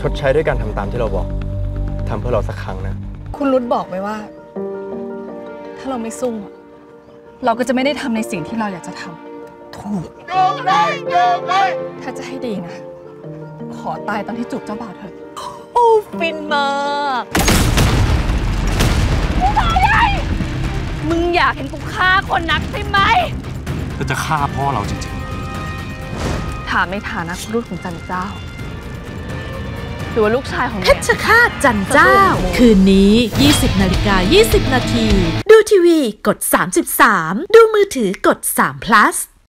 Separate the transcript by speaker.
Speaker 1: ชดใช้ด้วยการทำตามที่เราบอกทำเพื่อเราสักครั้งนะ
Speaker 2: คุณรุตบอกไว้ว่าถ้าเราไม่สู้เราก็จะไม่ได้ทำในสิ่งที่เราอยากจะทำถูกถ้าจะให้ดีนะขอตายตอนที่จูบเจ้าบ่าวเถอะ
Speaker 3: โอ้ฟินมากมึงอยากเห็นกูฆ่าคนนักใช่ไหม
Speaker 4: เธอจะฆ่าพ่อเราจริง
Speaker 2: ๆถามในฐานะลูกของจันเจ้าหรือว่าลูกชายของ
Speaker 5: เพชรฆาตจันเจ้าคืนนี้ 20:20 น.ดูทีวีกด33ดูมือถือกด3 plus